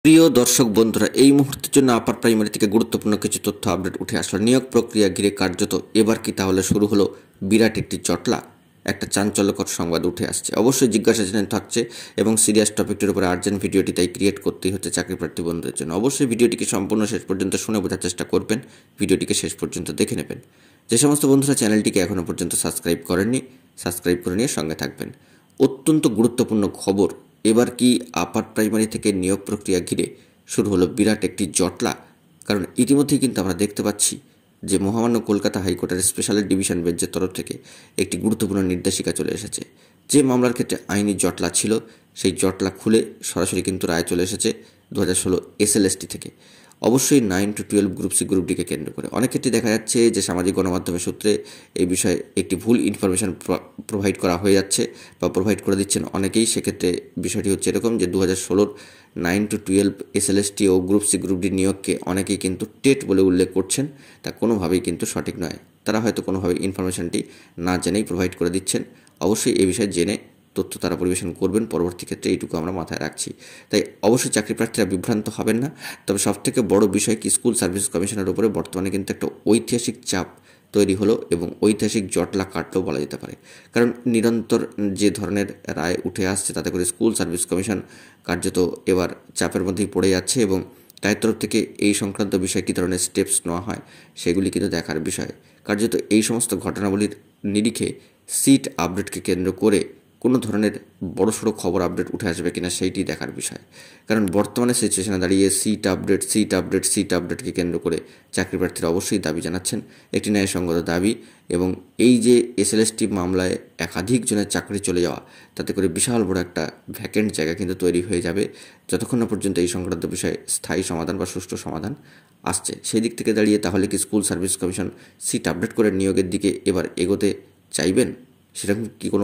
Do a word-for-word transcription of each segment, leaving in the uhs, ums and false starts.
প্রিয় দর্শক বন্ধুরা, এই মুহূর্তের জন্য আপার প্রাইমারি থেকে গুরুত্বপূর্ণ কিছু তথ্য আপডেট উঠে আসলো। নিয়োগ প্রক্রিয়া ঘিরে কার্যত এবার কি তাহলে শুরু হলো বিরাট একটি জটলা? একটা চাঞ্চল্যকর সংবাদ উঠে আসছে। অবশ্যই জিজ্ঞাসা চিহ্ন থাকছে এবং সিরিয়াস টপিকটির উপর আর্জেন্ট ভিডিওটি তাই ক্রিয়েট করতেই হচ্ছে চাকরি প্রার্থী বন্ধুদের জন্য। অবশ্যই ভিডিওটিকে সম্পূর্ণ শেষ পর্যন্ত শুনে বোঝার চেষ্টা করবেন, ভিডিওটিকে শেষ পর্যন্ত দেখে নেবেন। যে সমস্ত বন্ধুরা চ্যানেলটিকে এখনও পর্যন্ত সাবস্ক্রাইব করেননি, সাবস্ক্রাইব করে নিয়ে সঙ্গে থাকবেন। অত্যন্ত গুরুত্বপূর্ণ খবর, এবার কি আপার প্রাইমারি থেকে নিয়োগ প্রক্রিয়া ঘিরে শুরু হলো বিরাট একটি জটলা। কারণ ইতিমধ্যেই কিন্তু আমরা দেখতে পাচ্ছি যে মহামান্য কলকাতা হাইকোর্টের স্পেশাল ডিভিশন বেঞ্চের তরফ থেকে একটি গুরুত্বপূর্ণ নির্দেশিকা চলে এসেছে। যে মামলার ক্ষেত্রে আইনি জটলা ছিল, সেই জটলা খুলে সরাসরি কিন্তু রায় চলে এসেছে দু হাজার ষোলো এস এল এস টি থেকে। অবশ্যই nine to twelve group C group ডিকে কেন্দ্র করে অনেক ক্ষেত্রে দেখা যাচ্ছে যে সামাজিক গণমাধ্যমের সূত্রে এই বিষয়ে একটি ভুল ইনফরমেশন প্রোভাইড করা হয়ে যাচ্ছে বা প্রোভাইড করে দিচ্ছেন অনেকেই। সেক্ষেত্রে বিষয়টি হচ্ছে এরকম যে দু হাজার ষোলোর nine to twelve S L S T ও গ্রুপ সি গ্রুপ ডি নিয়োগকে অনেকেই কিন্তু টেট বলে উল্লেখ করছেন। তা কোনোভাবেই কিন্তু সঠিক নয়। তারা হয়তো কোনোভাবে ইনফরমেশনটি না জেনেই প্রোভাইড করে দিচ্ছেন। অবশ্যই এই বিষয়ে জেনে তথ্য তারা পরিবেশন করবেন পরবর্তী ক্ষেত্রে, এইটুকু আমরা মাথায় রাখছি। তাই অবশ্যই চাকরি প্রার্থীরা বিভ্রান্ত হবেন না। তবে সবথেকে বড় বিষয় কি, স্কুল সার্ভিস কমিশনের উপরে বর্তমানে কিন্তু একটা ঐতিহাসিক চাপ তৈরি হলো এবং ঐতিহাসিক জটলা কাটলেও বলা যেতে পারে। কারণ নিরন্তর যে ধরনের রায় উঠে আসছে তাতে করে স্কুল সার্ভিস কমিশন কার্যত এবার চাপের মধ্যেই পড়ে যাচ্ছে এবং তার তরফ থেকে এই সংক্রান্ত বিষয়ে কী ধরনের স্টেপস নেওয়া হয় সেগুলি কিন্তু দেখার বিষয়। কার্যত এই সমস্ত ঘটনাবলীর নিরিখে সিট আপডেটকে কেন্দ্র করে কোনো ধরনের বড়সড় খবর আপডেট উঠে আসবে কিনা সেইটি দেখার বিষয়। কারণ বর্তমানে সিচুয়েশনে দাঁড়িয়ে seat update seat update seat আপডেটকে কেন্দ্র করে চাকরি প্রার্থীরা অবশ্যই দাবি জানাচ্ছেন, একটি ন্যায়সঙ্গত দাবি। এবং এই যে এস এল এস টি মামলায় একাধিক জনের চাকরি চলে যাওয়া, তাতে করে বিশাল বড় একটা ভ্যাকেন্ট জায়গা কিন্তু তৈরি হয়ে যাবে যতক্ষণ না পর্যন্ত এই সংক্রান্ত বিষয়ে স্থায়ী সমাধান বা সুষ্ঠু সমাধান আসছে। সেই দিক থেকে দাঁড়িয়ে তাহলে কি school service commission seat update করে নিয়োগের দিকে এবার এগোতে চাইবেন? সেরকম কি কোনো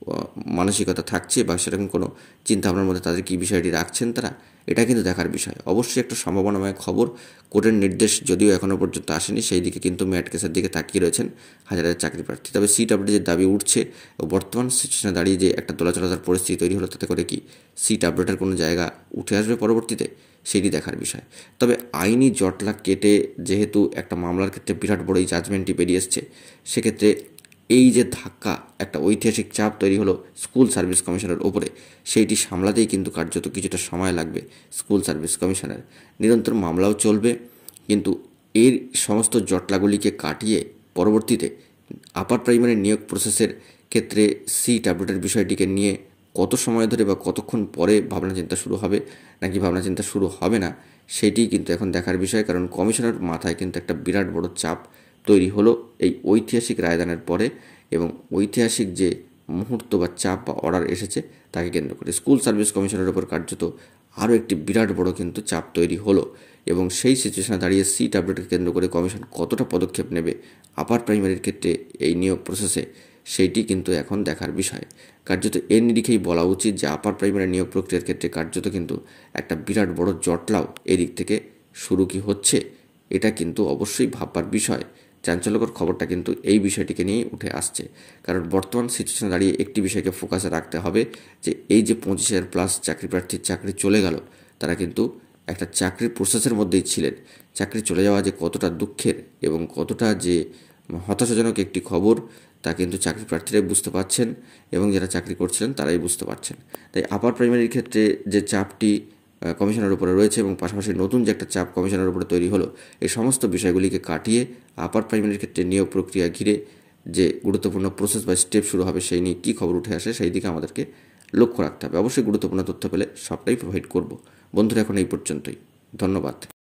মানসিকতা থাকছে বা সেরকম কোনো চিন্তাভাবনার মধ্যে তাদের কী বিষয়টি রাখছেন তারা, এটা কিন্তু দেখার বিষয়। অবশ্যই একটা সম্ভাবনাময় খবর। কোর্টের নির্দেশ যদিও এখনও পর্যন্ত আসেনি, সেই দিকে কিন্তু ম্যাট কেসের দিকে তাকিয়ে রয়েছেন হাজার হাজার চাকরি প্রার্থী। তবে সিট আপডেট যে দাবি উঠছে ও বর্তমান সিচুয়েশনে দাঁড়িয়ে যে একটা দোলাচলতার পরিস্থিতি তৈরি হলো, তাতে করে কি সিট আপডেটের কোনো জায়গা উঠে আসবে পরবর্তীতে, সেটি দেখার বিষয়। তবে আইনি জটলা কেটে যেহেতু একটা মামলার ক্ষেত্রে বিরাট বড় এই জাজমেন্টটি বেরিয়ে এসছে, সেক্ষেত্রে এই যে ধাক্কা, একটা ঐতিহাসিক চাপ তৈরি হলো স্কুল সার্ভিস কমিশনের ওপরে, সেইটি সামলাতেই কিন্তু কার্যত কিছুটা সময় লাগবে স্কুল সার্ভিস কমিশনের। নিরন্তর মামলাও চলবে, কিন্তু এর সমস্ত জটলাগুলিকে কাটিয়ে পরবর্তীতে আপার প্রাইমারি নিয়োগ প্রসেসের ক্ষেত্রে সিট আপডেটের বিষয়টিকে নিয়ে কত সময় ধরে বা কতক্ষণ পরে ভাবনা চিন্তা শুরু হবে নাকি ভাবনা চিন্তা শুরু হবে না, সেইটিই কিন্তু এখন দেখার বিষয়। কারণ কমিশনের মাথায় কিন্তু একটা বিরাট বড় চাপ তৈরি হলো এই ঐতিহাসিক রায়দানের পরে, এবং ঐতিহাসিক যে মুহূর্ত বা চাপ বা অর্ডার এসেছে তাকে কেন্দ্র করে স্কুল সার্ভিস কমিশনের ওপর কার্যত আরও একটি বিরাট বড় কিন্তু চাপ তৈরি হলো। এবং সেই সিচুয়েশনে দাঁড়িয়ে সিট আপডেটকে কেন্দ্র করে কমিশন কতটা পদক্ষেপ নেবে আপার প্রাইমারির ক্ষেত্রে এই নিয়োগ প্রসেসে, সেইটি কিন্তু এখন দেখার বিষয়। কার্যত এর নিরিখেই বলা উচিত যে আপার প্রাইমারি নিয়োগ প্রক্রিয়ার ক্ষেত্রে কার্যত কিন্তু একটা বিরাট বড় জটলাও এদিক থেকে শুরু কি হচ্ছে, এটা কিন্তু অবশ্যই ভাববার বিষয়। চাঞ্চল্যকর খবরটা কিন্তু এই বিষয়টিকে নিয়েই উঠে আসছে। কারণ বর্তমান সিচুয়েশনে দাঁড়িয়ে একটি বিষয়কে ফোকাসে রাখতে হবে যে এই যে পঁচিশ হাজার প্লাস চাকরি প্রার্থীর চাকরি চলে গেল, তারা কিন্তু একটা চাকরির প্রসেসের মধ্যেই ছিলেন। চাকরি চলে যাওয়া যে কতটা দুঃখের এবং কতটা যে হতাশাজনক একটি খবর, তা কিন্তু চাকরি প্রার্থীরাই বুঝতে পারছেন এবং যারা চাকরি করছিলেন তারাই বুঝতে পারছেন। তাই আপার প্রাইমারির ক্ষেত্রে যে চাপটি কমিশনের উপরে রয়েছে এবং পাশাপাশি নতুন যে একটা চাপ কমিশনের উপরে তৈরি হলো, এই সমস্ত বিষয়গুলিকে কাটিয়ে আপার প্রাইমারির ক্ষেত্রে নিয়োগ প্রক্রিয়া ঘিরে যে গুরুত্বপূর্ণ প্রসেস বা স্টেপ শুরু হবে, সেই নিয়ে কী খবর উঠে আসে সেই দিকে আমাদেরকে লক্ষ্য রাখতে হবে। অবশ্যই গুরুত্বপূর্ণ তথ্য পেলে সবটাই প্রোভাইড করব। বন্ধুরা, এখন এই পর্যন্তই। ধন্যবাদ।